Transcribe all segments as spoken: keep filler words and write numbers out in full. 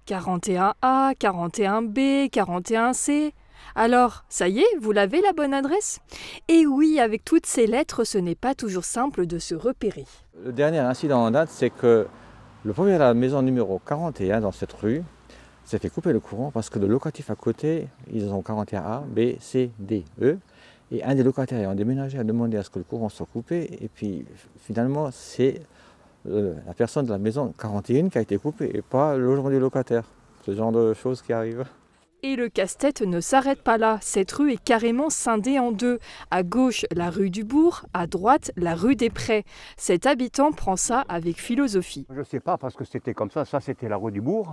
quarante et un A, quarante et un B, quarante et un C. Alors, ça y est, vous l'avez la bonne adresse? Et oui, avec toutes ces lettres, ce n'est pas toujours simple de se repérer. Le dernier incident en date, c'est que le premier à la maison numéro quarante et un dans cette rue s'est fait couper le courant parce que le locatif à côté, ils ont quarante et un A, B, C, D, E. Et un des locataires ayant déménagé a demandé à ce que le courant soit coupé. Et puis finalement, c'est la personne de la maison quarante et un qui a été coupée et pas le logement du locataire. Ce genre de choses qui arrivent. Et le casse-tête ne s'arrête pas là. Cette rue est carrément scindée en deux. À gauche, la rue du Bourg, à droite, la rue des Prés. Cet habitant prend ça avec philosophie. Je ne sais pas parce que c'était comme ça. Ça, c'était la rue du Bourg.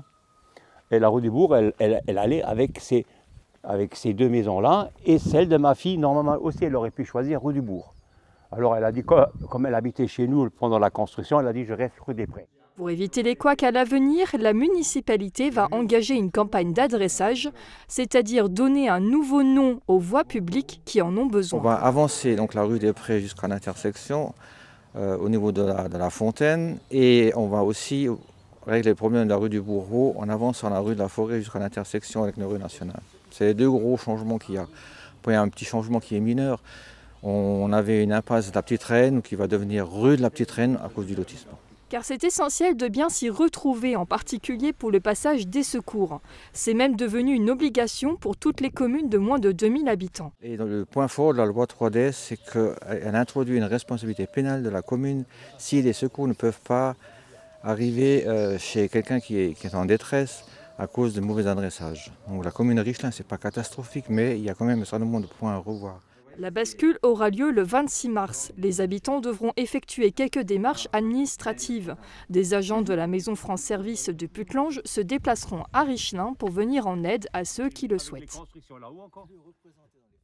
Et la rue du Bourg, elle, elle, elle allait avec ces, avec ces deux maisons-là. Et celle de ma fille, normalement aussi, elle aurait pu choisir rue du Bourg. Alors elle a dit, comme elle habitait chez nous pendant la construction, elle a dit je reste rue des Prés. Pour éviter les couacs à l'avenir, la municipalité va engager une campagne d'adressage, c'est-à-dire donner un nouveau nom aux voies publiques qui en ont besoin. On va avancer donc la rue des Prés jusqu'à l'intersection euh, au niveau de la, de la Fontaine, et on va aussi régler les problèmes de la rue du Bourreau en avançant la rue de la Forêt jusqu'à l'intersection avec la rue nationale. C'est les deux gros changements qu'il y a. Après, il y a un petit changement qui est mineur. On avait une impasse de la Petite Reine qui va devenir rue de la Petite Reine à cause du lotissement. Car c'est essentiel de bien s'y retrouver, en particulier pour le passage des secours. C'est même devenu une obligation pour toutes les communes de moins de deux mille habitants. Et donc, le point fort de la loi trois D, c'est qu'elle introduit une responsabilité pénale de la commune si les secours ne peuvent pas arriver euh, chez quelqu'un qui est, qui est en détresse à cause de mauvais adressage. Donc la commune de Richelin, ce n'est pas catastrophique, mais il y a quand même un certain nombre de points à revoir. La bascule aura lieu le vingt-six mars. Les habitants devront effectuer quelques démarches administratives. Des agents de la Maison France Service de Putelange se déplaceront à Richelin pour venir en aide à ceux qui le souhaitent.